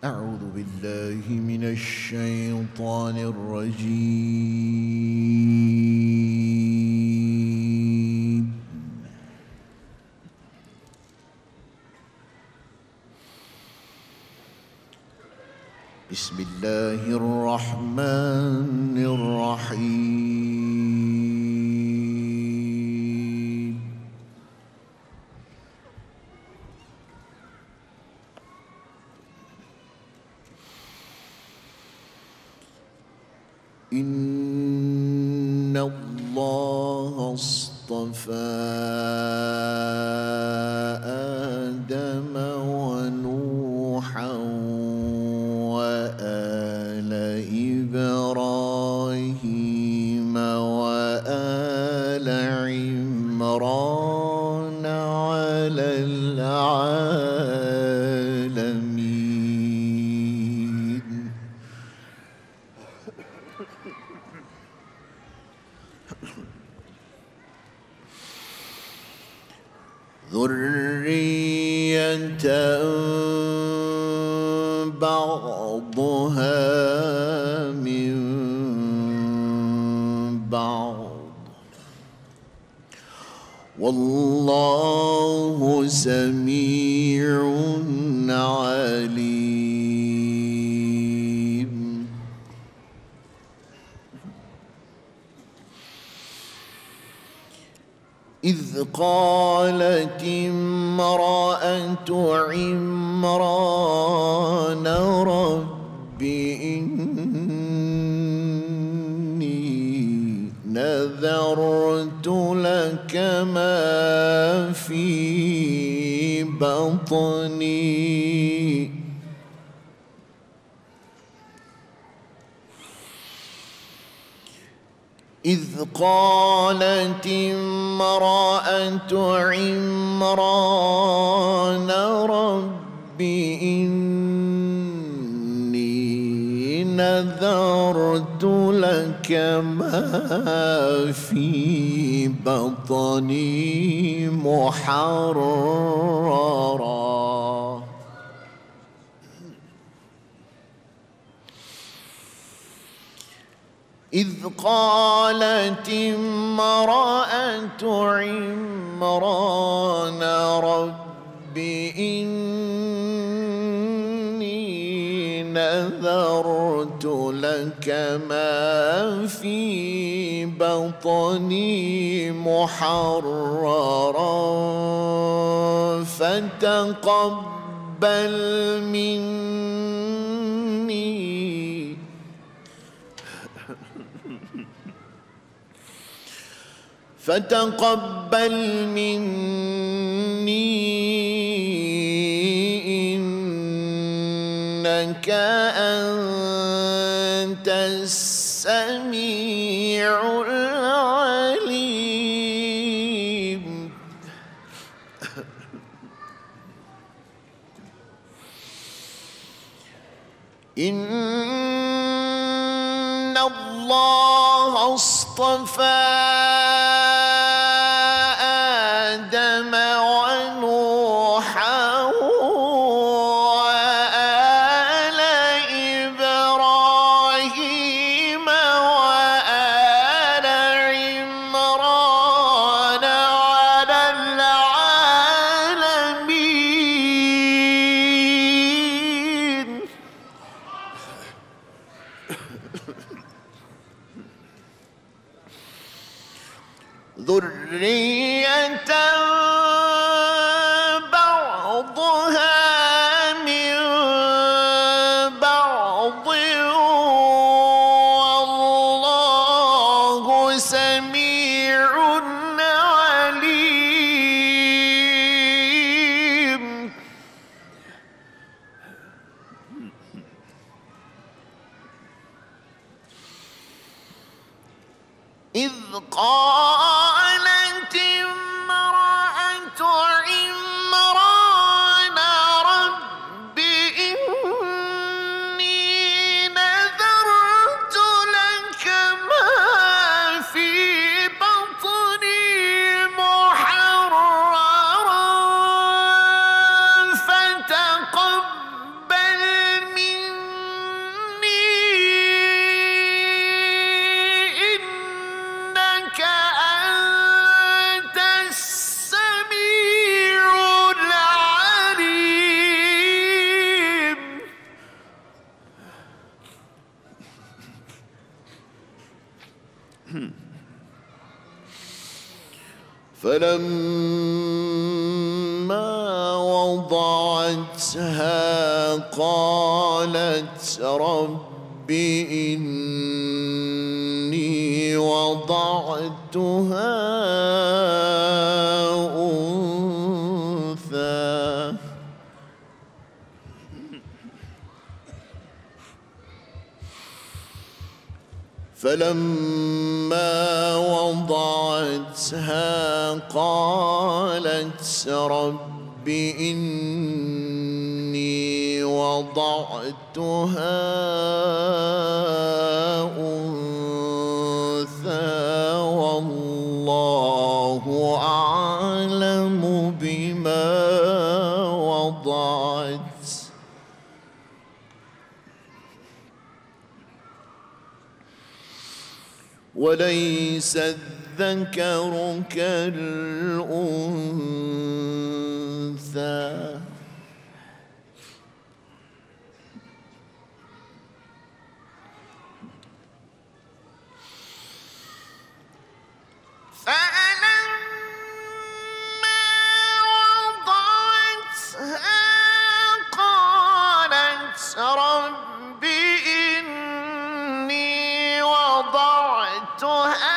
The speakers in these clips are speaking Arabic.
أعوذ بالله من الشيطان الرجيم. بسم الله الرحمن الرحيم. إن الله اصطفى آدم ونوحا وآل إبراهيم وآل عمران على العالمين. ذرية بعضها من بعض والله سميع عليم. إذ قالت امرأة عمران رب إني نذرت لك ما في بطني إذ قالت امرأة عمران رب إني نذرت لك ما في بطني محررا إذ قالت امرأة عمران رب إني نذرت لك ما في بطني محررا فتقبل مني إنك أنت السميع العليم. إن الله اصطفى آدم ونوحا وآل إبراهيم وآل عمران على العالمين. ذرية بعضها من بعض والله سميع عليم. إذ قالت امرأة عمران رب إني نذرت لك ما في بطني محررا فتقبل فلما وضعتها قالت رب إني وضعتها أنثى فلما وضعتها قالت رب إني وضعتها أنثى والله أعلم بما وضعت وليس الذكر كالأنثى فلما وضعتها قالت رب إني وضعتها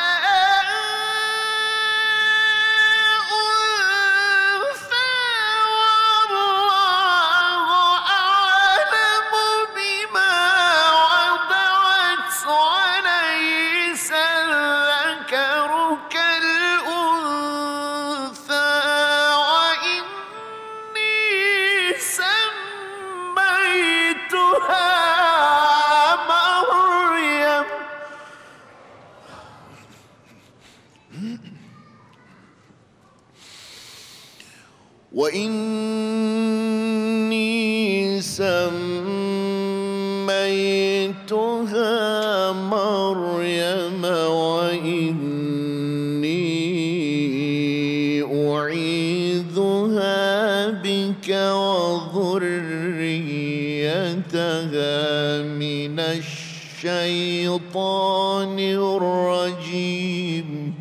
أنثى والله أعلم بما وضعت وليس الذكر كالأنثى وإني سميتها مريم وإني سميتها مريم وإني أعيذها بك وذريتها من الشيطان الرجيم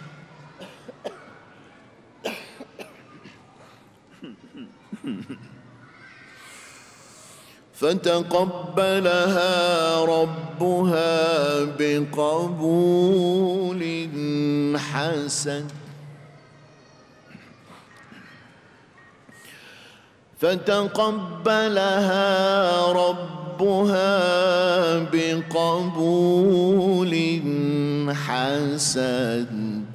فتقبلها ربها بقبول حسن فتقبلها ربها بقبول حسن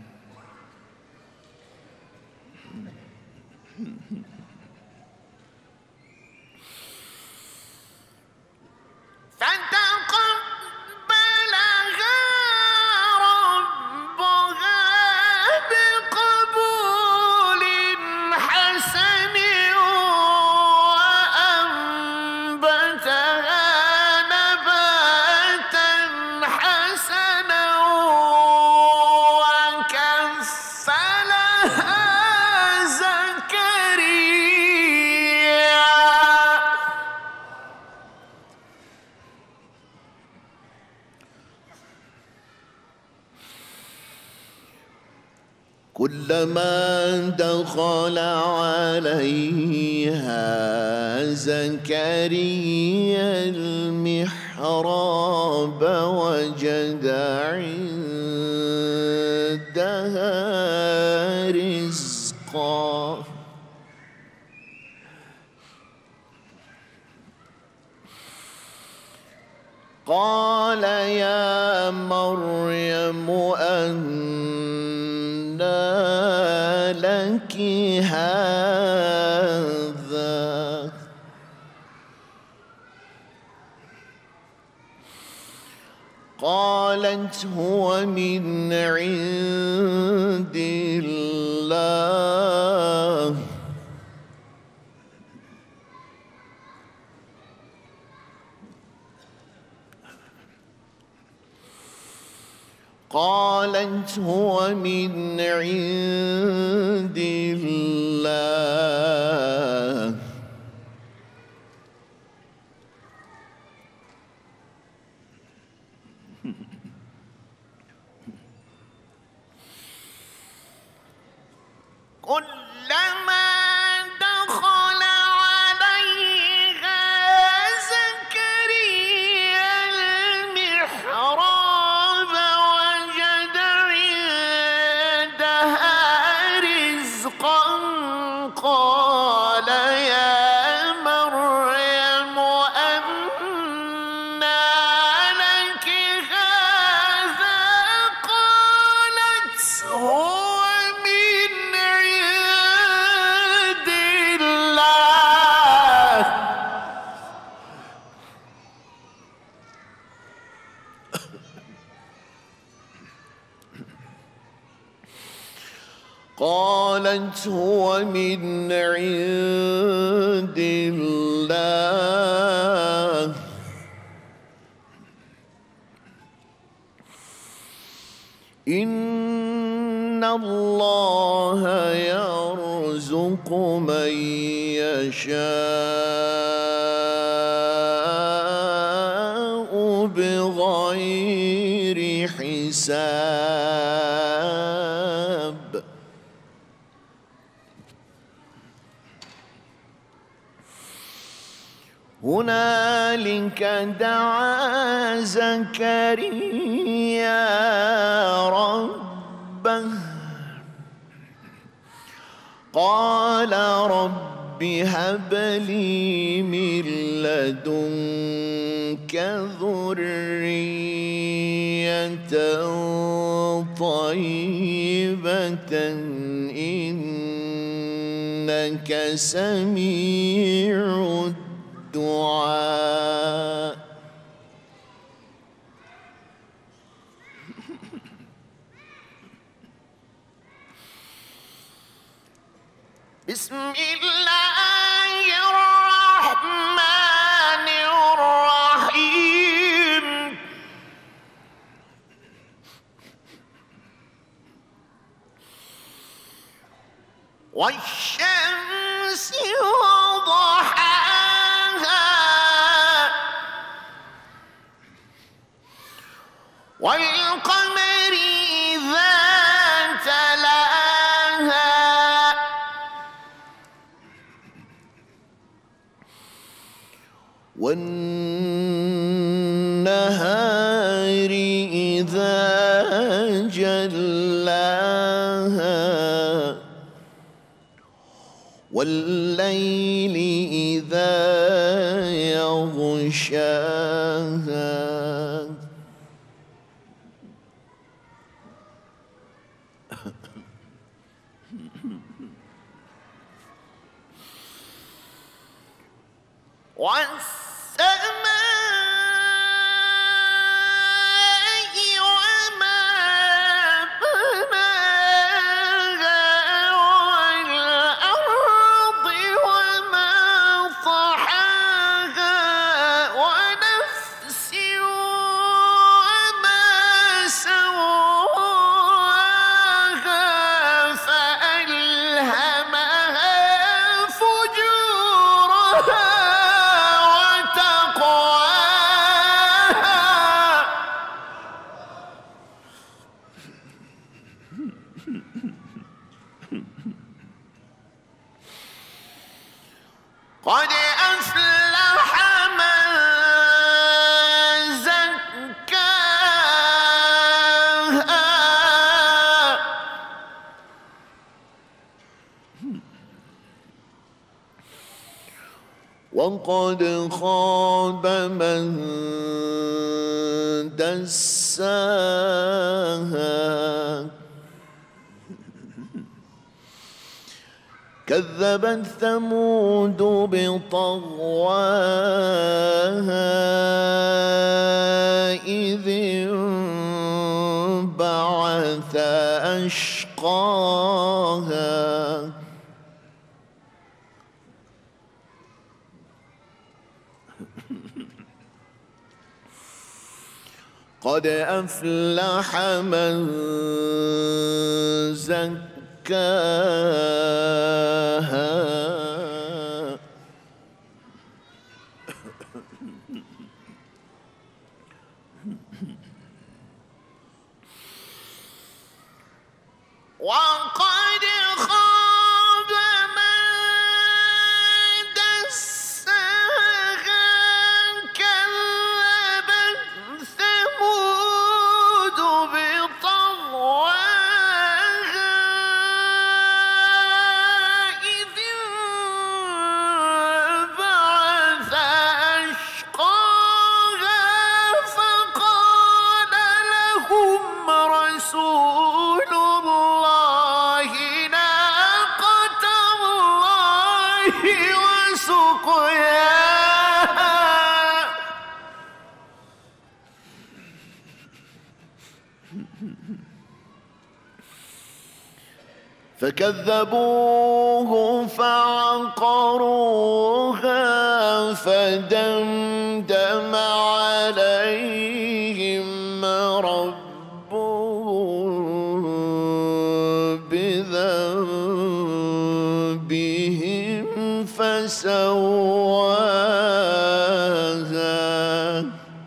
فتقبلها ربها بقبول حسن وأنبتها نباتا حسنا وكفلها زكريا كلما دخل عليها زكريا المحراب وجد عندها رزقا قال يا مريم أنى لك هذا قالت هو من عند الله قالت هو من عند الله قالت هو من عند الله إن الله يرزق من يشاء بغير حساب هنالك دعا زكريا ربه قال رب هب لي من لدنك ذرية طيبة إنك سميع الدعاء بسم الله الرحمن الرحيم والشمس وضحاها والقمر إذا تلاها والنهار إذا جلاها والليل إذا يغشاها والسماء وما بناها والأرض وما طحاها ونفس وما سواها فألهمها فجورها قد أفلح من زكاها وقد خاب من دساها كذبت ثمود بطغواها إذ انبعث أشقاها قد أفلح من زكاها وقد خاب من دساها كذبت ثمود بطغواها إذ انبعث أشقاها فقال فكذبوه فعقروها فدمدم عليهم ربهم بذنبهم فسواها.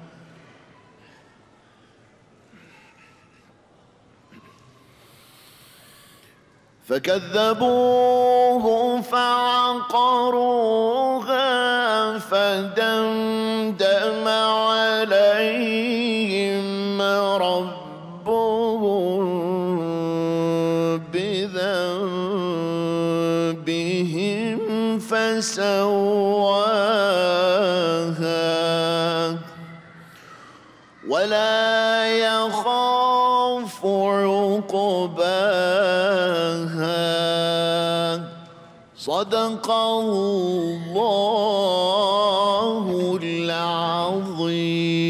فكذبوه فعقروها فدمدم عليهم ربهم بذنبهم فسواها ولا يخاف عقباها. صدق الله العظيم.